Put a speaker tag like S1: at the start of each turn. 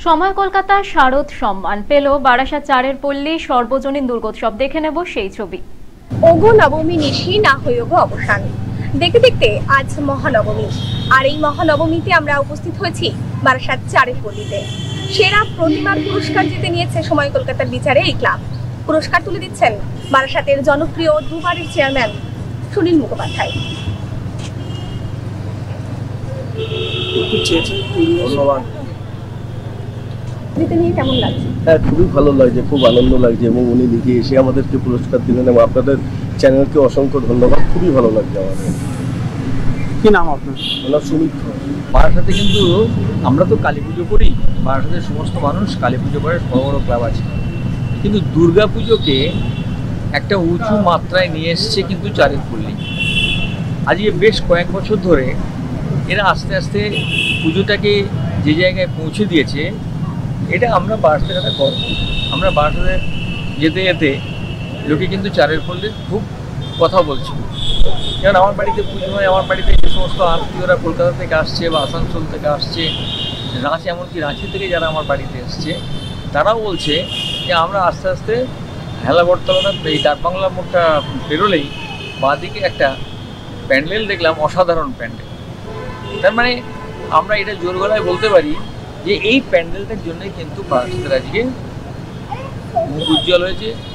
S1: সময় কলকাতা শারদ সম্মান পেল বারাসাত চারের পল্লী সর্বজনীন দুর্গোৎসব। দেখে নেব সেই ছবি।
S2: ওগো নবমী নিশি না হই ওগো অবসান। দেখতে দেখতে আজ মহানবমী, আর এই মহানবমীতে আমরা উপস্থিত হয়েছি বারাসাত চারের পল্লীতে। সেরা প্রতিমার পুরস্কার জিতে নিয়েছে সময় কলকাতার বিচারে এই ক্লাব। পুরস্কার তুলে দিচ্ছেন বারাসাতের জনপ্রিয় দুবারের চেয়ারম্যান সুনীল মুখোপাধ্যায়। জিতে নিয়ে কেমন লাগছে?
S3: হ্যাঁ, খুবই ভালো লাগছে, খুব আনন্দ লাগছে এবং উনি নিজে এসে আমাদেরকে পুরস্কার দিলেন এবং আপনাদের চ্যানেলকে অসংখ্য ধন্যবাদ। খুবই ভালো লাগছে আমাদের।
S4: কি নাম আপনার?
S3: ওনার সুমিত।
S5: বারাসাতে কিন্তু আমরা তো কালী পুজো করি, বারাসাতের সমস্ত মানুষ কালী পুজো করে, বড় বড় ক্লাব আছে, কিন্তু দুর্গা পুজোকে একটা উঁচু মাত্রায় নিয়ে এসছে কিন্তু চারের পল্লী। আজকে বেশ কয়েক বছর ধরে এরা আস্তে আস্তে পুজোটাকে যে জায়গায় পৌঁছে দিয়েছে, এটা আমরা বারাসাতের একটা গর্ব। আমরা বারাসাতে যেতে যেতে লোকে কিন্তু চারের পল্লীর খুব কথা বলছে। যেমন আমার বাড়িতে পুজো হয়, আমার বাড়িতে যে সমস্ত আত্মীয়রা কলকাতা থেকে আসছে বা আসানসোল থেকে আসছে, রাঁচি, এমনকি রাঁচি থেকে যারা আমার বাড়িতে এসছে, তারাও বলছে যে আমরা আস্তে আস্তে হেলাবরতলাটা, এই ডাকবাংলা মোড়টা বেরোলেই বাঁদিকে একটা প্যান্ডেল দেখলাম, অসাধারণ প্যান্ডেল। তার মানে আমরা এটা জোর গলায় বলতে পারি যে এই প্যান্ডেলটার জন্যই কিন্তু বারাসাতের আজকে মুখ উজ্জ্বল হয়েছে।